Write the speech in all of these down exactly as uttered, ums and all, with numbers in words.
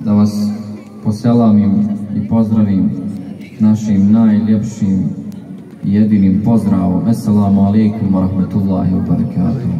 da vas poselamim i pozdravim našim najljepšim i jedinim pozdravom. Assalamu alaikum wa rahmatullahi wa barakatuh.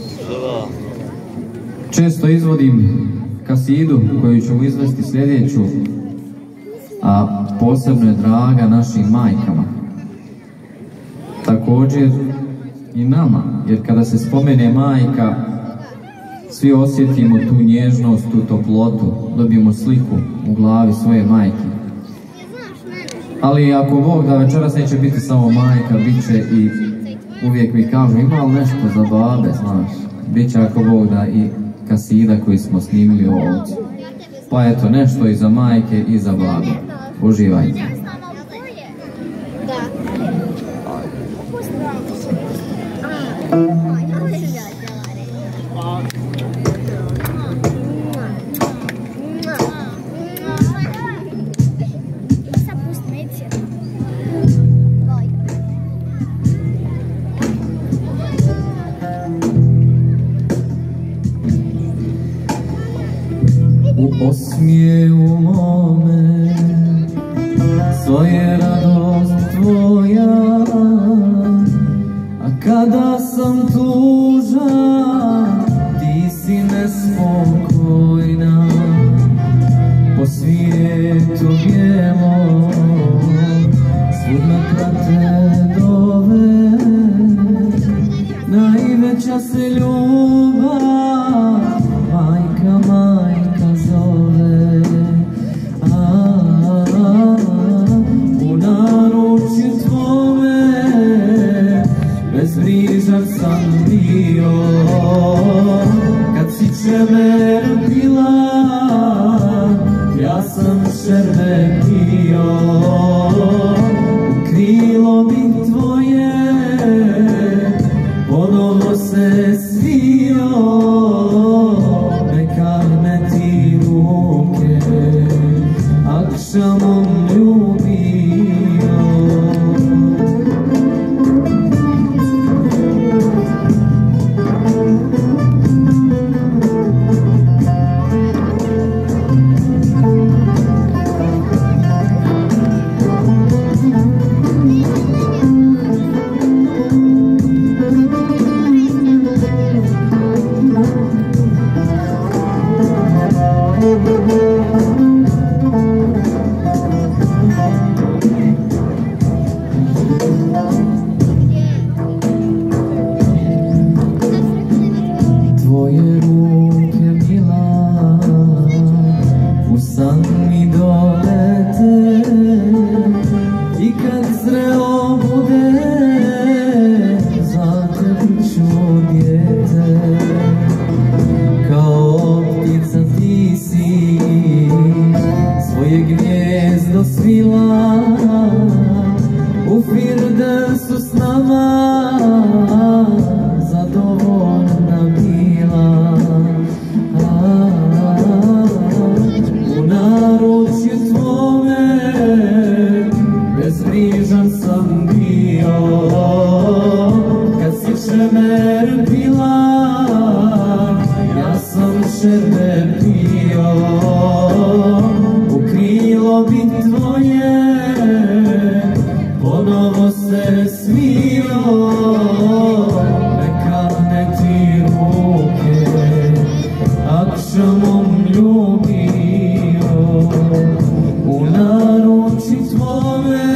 Često izvodim kasidu koju ću izvesti sljedeću, a posebno je draga našim majkama. Također i nama, jer kada se spomene majka, svi osjetimo tu nježnost, tu toplotu, dobijemo sliku u glavi svoje majke. Ali ako Bog da, večeras neće biti samo majka, bit će i, uvijek mi kažu, ima li nešto za babe, znaš, bit će ako Bog da i kasida koji smo snimili ovdje. Pa eto, nešto i za majke i za babe. Uživajte. U osmiju mome svo je radost tvoja, a kada sam tužan ti si nespokojna. Po svijetu bijelom svud me prate dove, najveća se ljubav majka, majka zove. A, a, u naručju tvome bezbrižan sam bio, kad si čemer pila, ja sam šerbe pio. U krilo bih tvoje ponovo se svio, nekad me ti ruke akšamom ljubio. Tvoje ruke mila u san mi dolete, i kad zreo bude za tebi ću dijete. Kao ptica ti si svoje gnjezdo svila, u Firdevsu s nama zadovoljna bila. A, u naručju tvome bezbrižan sam bio, kad si čemer pila, ja sam šerbe pio. U krilo bih tvoje ponovo se svio, nekad me ti ruke akšamom ljubio. U naručju tvome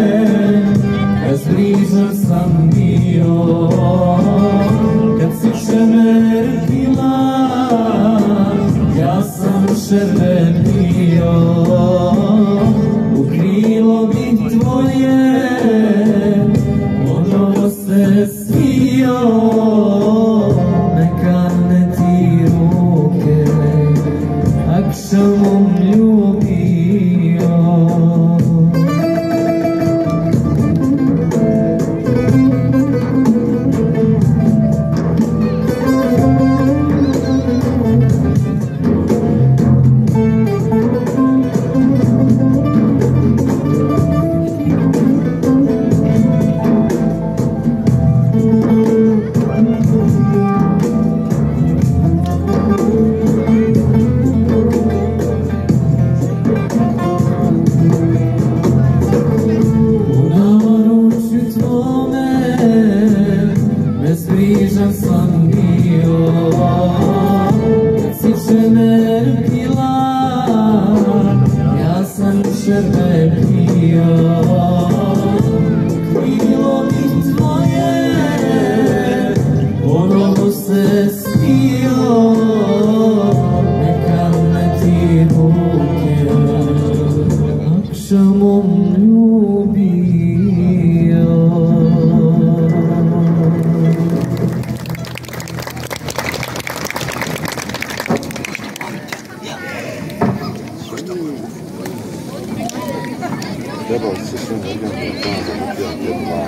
bezbrižan sam bio, kad si čemer pila, ja sam šerbe pio. U krilo bih tvoje ponovo se svio, nekad me ti ruke akšamom ljubio. šamom ljubio. Trebao si se svim organom da zavrtio jedna.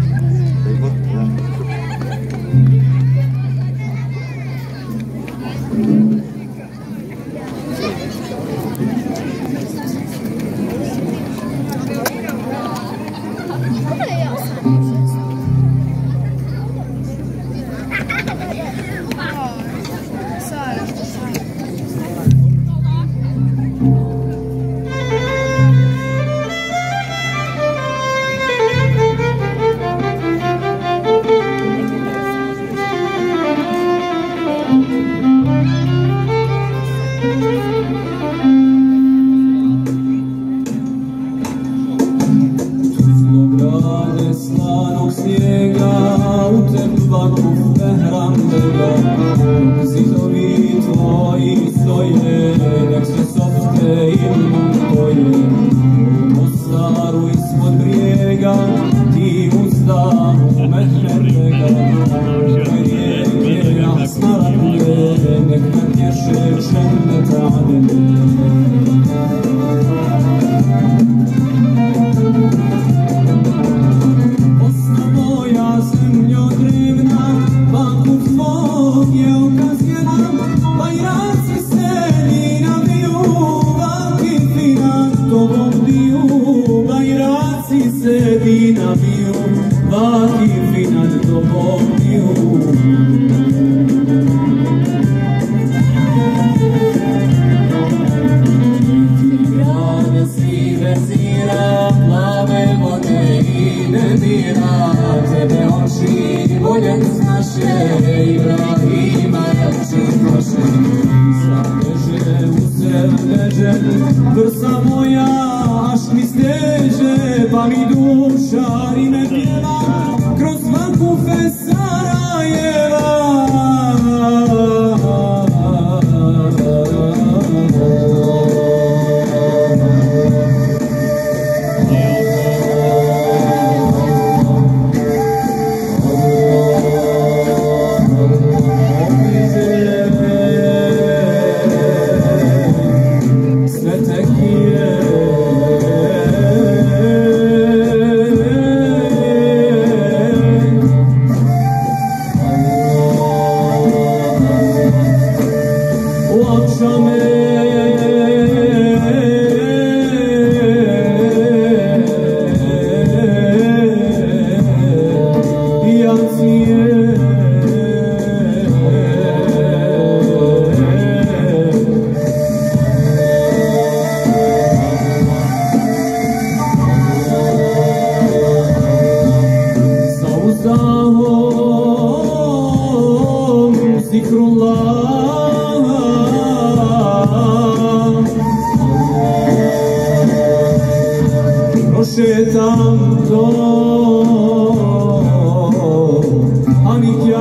Slanog snijega u teplaku prehrambega, zidovi tvoji stoje, nek se softe ilmu tvoje. U Mostaru ispod brijega, ti uzdahu mehmedega, rijeke jasna raduje, nek me tješe džennet adene. Sedina bio, vaki finat tobom bio. Ti grade sive zira, plave vode i nemira, tebe oči voljen znaše, Ibrahima jači proše. Sam leže u sred leže, prsa moja, aš mi steže, pa mi duša rime pjeva kroz svaku fe Sarajeva. Prošetam to, anik ja.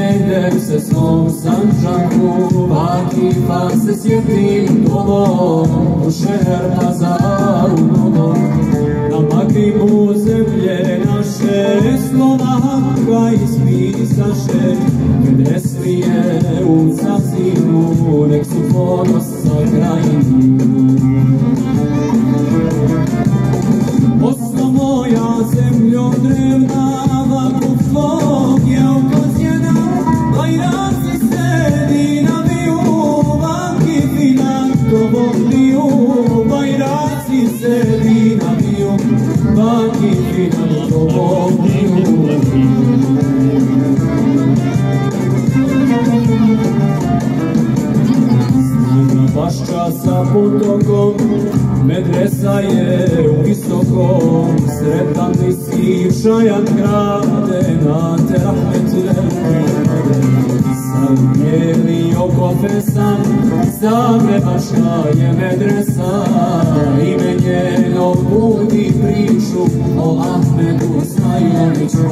jedem se svom Sanđaku, Vakifa se sjetim dolom, u Šeher Pazaru nogom. Na Magribu zemlje naše, slova Hakka ispisaše, Gdeslije u Cazinu, nek su ponos za krajinu. Osno moja zemljo drevna, Vakuf tvog je okozjena, Bajraci sedi na viju, Vakifi na tobom biju, Bajraci sedi na viju, Vakifi na tobom biju. Bašća sa potokom, medresa je u visokom, sretan li si šajan grade, na te rahmet veliki. Sam bijeli oko fesan, Zagre Bašća je medresa, ime njeno budi priču o Ahmedu Snajoviću.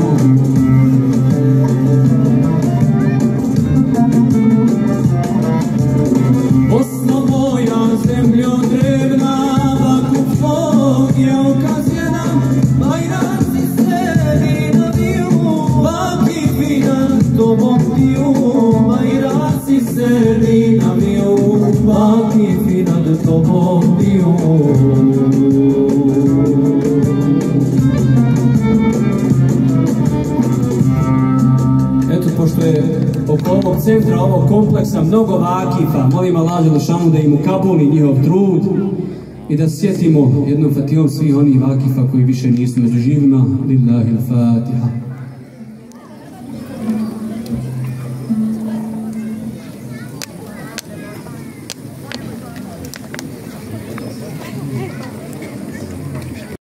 Osno moja zemljo drevna, Vakuf tvog je okazjena, Bajraci sedi na viju, Vakifi nad tobom biju, Bajraci sedi na viju, Vakifi nad tobom biju. Eto, pošto je oko ovog centra, ovog kompleksa mnogo Vakifa, molim Allah Đelešanu da im ukabuli njihov trud i da sjetimo jednom fatihom svih onih Vakifa koji više nisu među živima. Lillahi l-Fatiha.